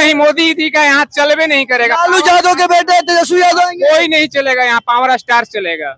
नहीं, मोदी जी का यहाँ चलबे नहीं करेगा। लालू यादव के बेटे तेजस्वी यादव आएंगे। कोई नहीं चलेगा यहाँ, पावर स्टार चलेगा।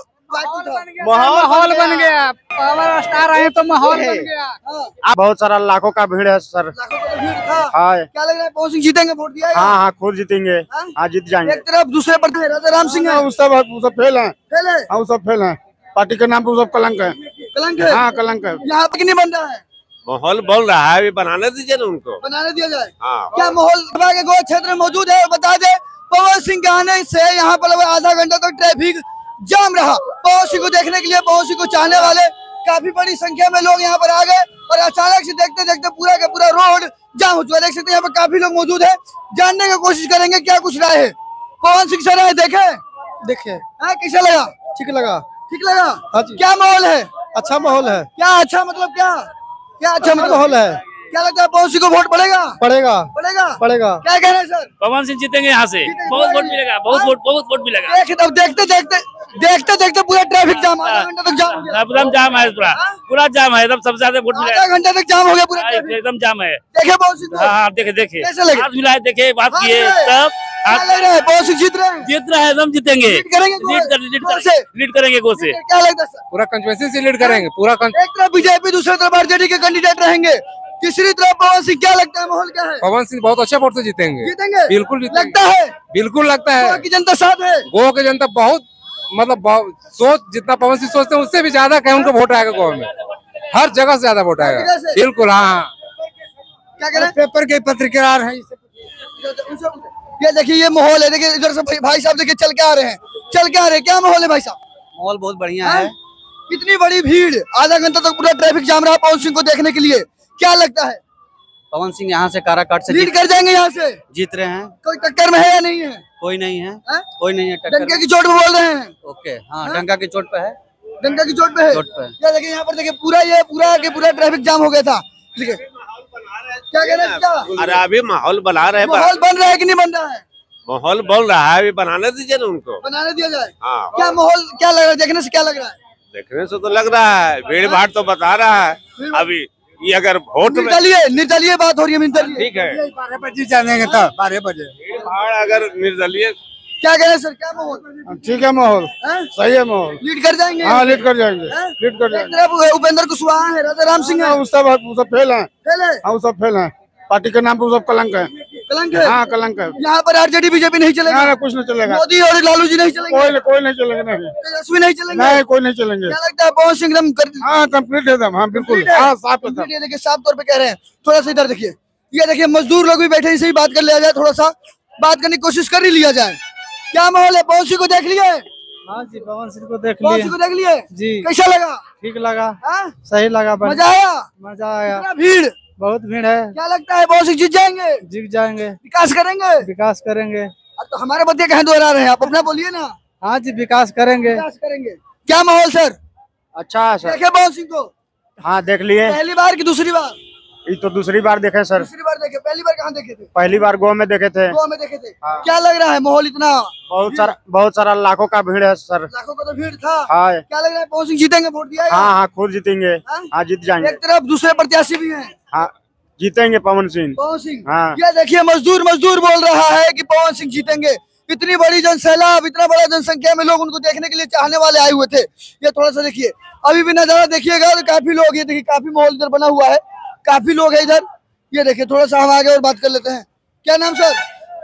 माहौल बन गया, पावर स्टार आए तो माहौल बन गया। बहुत सारा लाखों का भीड़ है सर। लाखों का भीड़ था। हाँ क्या लग रहा है पवन सिंह जीतेंगे? वोट दिया है? हाँ हाँ, खुद जीतेंगे। हाँ जीत जाएंगे। एक तरफ दूसरे पर राजा राम सिंह है। वो सब फेल है। फेल है। हाँ वो सब फेल है। पार्टी के नाम पे वो सब कलंक है। कलंक है। हाँ कलंक है। यहाँ पे नहीं बन रहा है। माहौल बन रहा है, अभी बनाने दीजिए ना उनको। बनाने दिया जाए। हाँ। क्या माहौल के गो क्षेत्र में मौजूद है? बता दे, पवन सिंह के आने से यहाँ पर आधा घंटा तक ट्रैफिक जाम रहा। पवन सिंह को देखने के लिए, पवन सिंह को चाहने वाले काफी बड़ी संख्या में लोग यहाँ पर आ गए और अचानक से देखते देखते पूरा का पूरा रोड जाम हो चुका है। देख सकते हैं यहाँ पर काफी लोग मौजूद है। जानने की कोशिश करेंगे क्या कुछ राय है। पवन सिंह से राय देखे कैसा लगा? ठीक लगा। ठीक लगा। हाँ जी। क्या माहौल है? अच्छा माहौल है। क्या अच्छा मतलब क्या अच्छा मतलब माहौल है। क्या लगता है पवन सिंह को वोट पड़ेगा? पड़ेगा पड़ेगा। पड़ेगा। क्या कह रहे हैं सर? पवन सिंह जीतेंगे यहाँ से। बहुत वोट मिलेगा, बहुत वोट मिलेगा। देखते देखते पूरा ट्रैफिक जाम, आधा घंटा तक जाम हो गया। एकदम जाम है, पूरा जाम है, एकदम सबसे ज्यादा वोट मिलेगा। आधा घंटा तक जाम हो गया पूरा ट्रैफिक। एकदम जाम है। देखे पवन सिंह को? हाँ देखे कैसे लगे? हाथ मिलाए, देखे, बात किए, तब क्या लग रहा है? पवन सिंह जीत रहे हैं? जीत रहा है, एकदम जीतेंगे। लीड करेंगे लीड करेंगे गो से। क्या लगता है सर? पूरा कंस्टिट्यूएंसी से लीड करेंगे पूरा। एक तरफ बीजेपी, दूसरी तरफ आरजेडी के कैंडिडेट रहेंगे, तीसरी तरफ पवन सिंह। क्या लगता है माहौल क्या है? पवन सिंह बहुत अच्छे वोट से जीतेंगे। जीतेंगे? बिल्कुल जीतेंगे। लगता है? बिल्कुल लगता है। गोवा की जनता साथ है। गोवा की जनता बहुत सोच, जितना पवन सिंह सोचते हैं उससे भी ज्यादा कहीं उनको वोट आएगा गोवा में। हर जगह से ज्यादा वोट आएगा। जगह से? बिल्कुल। हाँ क्या कह रहे हैं? पेपर के पत्रकार हैं। ये देखिए, ये माहौल है। देखिए इधर से भाई साहब देखिए चल के आ रहे हैं। क्या माहौल है भाई साहब? माहौल बहुत बढ़िया है। इतनी बड़ी भीड़, आधा घंटा तक पूरा ट्रैफिक जाम रहा पवन सिंह को देखने के लिए। क्या लगता है पवन सिंह यहाँ से काराकाट से लीड कर जाएंगे? यहाँ से जीत रहे हैं। कोई टक्कर में है या नहीं है? कोई नहीं है। हैं? कोई नहीं है टक्कर डंका की चोट पे बोल रहे हैं। ओके हाँ, डंका की चोट पे है। डंका की चोट पे है। चोट पे है। ये देखिए यहाँ पर देखिए पूरा ट्रैफिक जाम हो गया था। देखिए क्या कह रहे हैं? क्या अरे अभी माहौल बना रहे हैं। माहौल बन रहा है कि नहीं बन रहा है? माहौल बन रहा है, अभी बनाने दीजिए ना उनको। बनाने दिया जाए। हाँ। क्या माहौल क्या लग रहा है? देखने से क्या लग रहा है? देखने से तो लग रहा है, भीड़ भाड़ तो बता रहा है। अभी ये अगर वोट में निर्दलीय बात हो रही है। निर्दलीय ठीक है, 12 बजे जानेंगे तो 12 बजे। भीड़ भाड़ अगर निर्दलीय। क्या कह रहे हैं सर? क्या माहौल? ठीक है माहौल, हैं? सही है माहौल। लीड कर जाएंगे? हाँ लीड कर जाएंगे। हैं? लीड कर एक जाएंगे। तरफ उपेंद्र कुशवाहा है, राजा राम सिंह है। वो सब फेल है। फेल है। हाँ वो सब फेल है। पार्टी के नाम पे वो सब कलंक है। कलंक है। हाँ कलंक है। यहाँ पर आरजेडी बीजेपी नहीं चलेगा? ना कुछ नहीं चलेगा। मोदी और लालू जी नहीं चलेंगे? कोई नहीं चलेगा। नहीं तेजस्वी नहीं चलेंगे? नहीं कोई नहीं चलेंगे। क्या लगता है पवन सिंह एकदम हाँ कंप्लीट एकदम। हाँ बिल्कुल। हाँ साफ एकदम। ये देखिए साफ तौर पे कह रहे हैं। थोड़ा सा इधर देखिए, ये देखिए मजदूर लोग भी बैठे हैं, इसे ही बात कर लिया जाए। थोड़ा सा बात करने की कोशिश कर ही लिया जाए। क्या माहौल है? पवन सिंह को देख लिए? हाँ जी पवन सिंह को देख पवन सिंह को देख लिए जी। कैसा लगा? ठीक लगा, हाँ? सही लगा, मजा आया? मजा आया। इतना भीड़, बहुत भीड़ है। क्या लगता है पवन सिंह जीत जाएंगे? जीत जाएंगे, विकास करेंगे? विकास करेंगे। अब तो हमारे बच्चे कहाँ दोहरा रहे हैं, आप अपना बोलिए ना। हाँ जी विकास करेंगे। विकास करेंगे। क्या माहौल सर? अच्छा सर। देखे पवन सिंह को हाँ देख लिए। पहली बार की दूसरी बार? ये तो दूसरी बार देखे सर। दूसरी बार देखे। पहली बार कहाँ देखे थे? पहली बार गोवा में देखे थे। गोवा में देखे थे। हाँ। क्या लग रहा है माहौल? इतना बहुत सारा लाखों का भीड़ है सर। लाखों का तो भीड़ था। हाँ क्या लग रहा है पवन सिंह जीतेंगे? वोट दिया है? हाँ हाँ खुद जीतेंगे। हाँ? हाँ जीत जाएंगे। एक तरफ दूसरे प्रत्याशी भी हैं। हाँ जीतेंगे पवन सिंह। पवन सिंह। हाँ। ये देखिए मजदूर बोल रहा है कि पवन सिंह जीतेंगे। इतनी बड़ी जनसैलाब, इतना बड़ा जनसंख्या में लोग उनको देखने के लिए चाहने वाले आए हुए थे। ये थोड़ा सा देखिए, अभी भी नजारा देखिएगा तो काफी लोग, ये देखिए काफी माहौल इधर बना हुआ है, काफी लोग है इधर। ये देखिए थोड़ा सा हम आगे और बात कर लेते हैं। क्या नाम सर?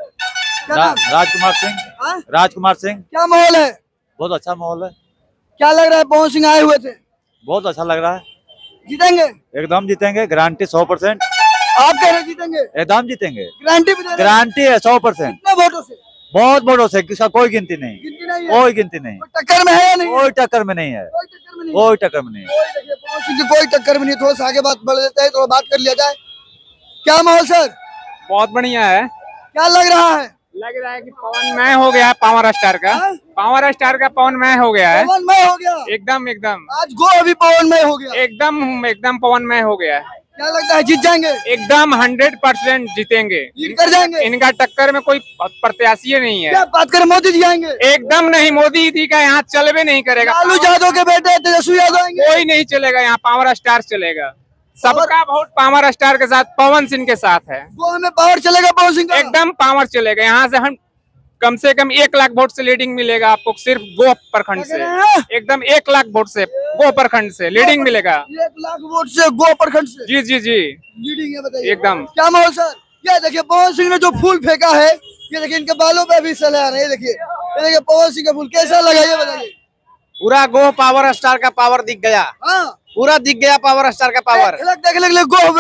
क्या नाम? राजकुमार सिंह। हाँ? राजकुमार सिंह। क्या माहौल है? बहुत अच्छा माहौल है। क्या लग रहा है पवन सिंह आए हुए थे? बहुत अच्छा लग रहा है। जीतेंगे? एकदम जीतेंगे, गारंटी 100%। आप कह रहे जीतेंगे? एकदम जीतेंगे, गारंटी भी दे रहे हैं? गारंटी है 100%। कितने वोटों से? बहुत वोटों से, किसका कोई गिनती नहीं। गिनती नहीं है? कोई गिनती नहीं। कोई टक्कर में है या नहीं? कोई टक्कर में नहीं है। कोई टक्कर में नहीं है? कोई टक्कर में नहीं है। कोई देखिए पवन सिंह की कोई टक्कर में नहीं। थोड़ा सा आगे बात बढ़ लेते हैं, थोड़ा बात कर लिया जाए। क्या माहौल सर? बहुत बढ़िया है। क्या लग रहा है? लग रहा है कि पवन मय हो गया है। पावर स्टार का हाँ? पावर स्टार का पवन मय हो गया है। पवनमय हो गया एकदम एकदम आज। गो भी पवनमय हो गया। एकदम पवन मय हो गया है। क्या लगता है जीत जाएंगे? एकदम 100% जीतेंगे। लीड कर जाएंगे? इनका टक्कर में कोई प्रत्याशी नहीं है। क्या बात करें, मोदी जी आएंगे? एकदम नहीं, मोदी जी का यहाँ चलबे नहीं करेगा। लालू यादव के बेटे तेजस्वी यादव आएंगे? कोई नहीं चलेगा यहाँ, पावर स्टार चलेगा। सबका वोट पावर स्टार के साथ, पवन सिंह के साथ है। गोवा में पावर चलेगा पवन सिंह का? एकदम पावर चलेगा। यहाँ से हम कम से कम 1 लाख वोट से लीडिंग मिलेगा आपको, सिर्फ गो प्रखंड से। एकदम 1 लाख वोट से गो प्रखंड से लीडिंग मिलेगा। 1 लाख वोट से गो प्रखंड से? जी जी जी, लीडिंग है, बताइए एकदम। क्या माहौल सर? ये देखिए पवन सिंह ने जो फूल फेंका है, ये देखिए इनके बालों पे भी सले आ रहे हैं। देखिए ये देखिए पवन सिंह का फूल कैसा लगा, ये बताइए। पूरा गो पावर स्टार का पावर दिख गया, हाँ, पूरा दिख गया पावर स्टार का पावर। देखने के लिए गो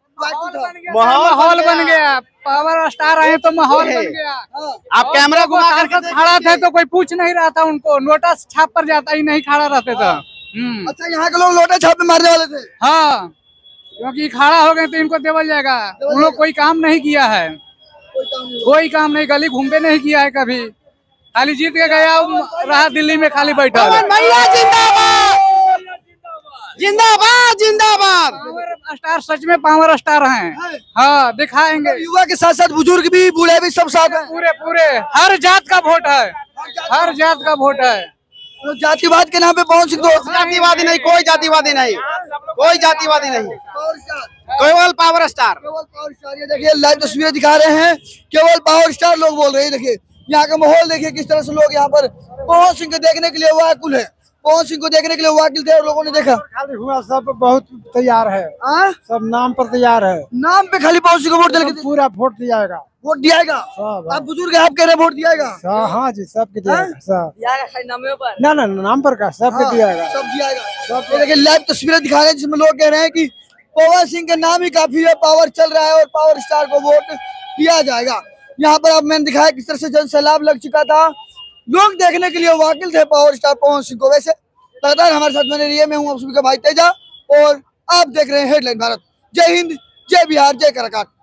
माहौल बन गया, पावर स्टार आए तो माहौल बन गया। आप कैमरा घुमा करके खड़ा थे तो कोई पूछ नहीं रहा था उनको, नोटिस छाप पर जाता ही नहीं खड़ा रहते थे। अच्छा, यहाँ के लोग लोटा छापे मारने वाले थे? हाँ, क्योंकि खड़ा हो गए तो इनको देवल जाएगा। उन लोग कोई काम नहीं किया है, कोई काम नहीं, गली घूमते नहीं किया है कभी, खाली जीत के गया रहा दिल्ली में खाली बैठा। भैया जिंदाबाद, जिंदाबाद, जिंदाबाद। पावर स्टार सच में पावर स्टार हैं। हाँ, दिखाएंगे। युवा के साथ साथ बुजुर्ग भी, बूढ़े भी, सब साथ हैं। पूरे पूरे हर जात का वोट है, हर जात का वोट है। तो जातिवाद के नाम पे पवन सिंह को जातिवादी नहीं, कोई जातिवादी नहीं, कोई जातिवादी नहीं, केवल पावर स्टार। केवल पावर स्टार। ये देखिए लाइव तस्वीरें दिखा रहे हैं, केवल पावर स्टार लोग बोल रहे हैं। देखिए यहाँ का माहौल देखिए किस तरह से लोग यहाँ पर पवन सिंह को देखने के लिए व्याकुल है। पवन सिंह को देखने के लिए व्याकुल थे और लोगों ने देखा। खाली हुआ सब बहुत तैयार है, सब नाम पर तैयार है। नाम पे खाली पवन सिंह को वोट देने पूरा वोट दिया जाएगा, वोट दियाएगा। आप बुजुर्ग आप कह रहे वोट दियाएगा? हाँ जी, सबके दियाएगा, सब ना ना नाम पर का सबके दियाएगा, सब दियाएगा। सब देखिए लाइव तस्वीरें दिखा रहे हैं जिसमें लोग कह रहे हैं कि पवन सिंह का नाम ही काफी है, पावर चल रहा है और पावर स्टार को वोट दिया जाएगा। यहाँ पर अब मैंने दिखाया किस तरह से जन सैलाब लग चुका था, लोग देखने के लिए वाकिल थे पावर स्टार पवन सिंह को। वैसे लगातार हमारे साथ बने रहिए, मैं हूँ आप सभी का भाई तेजा और आप देख रहे हैं हेडलाइन भारत। जय हिंद, जय बिहार, जय कराकाट।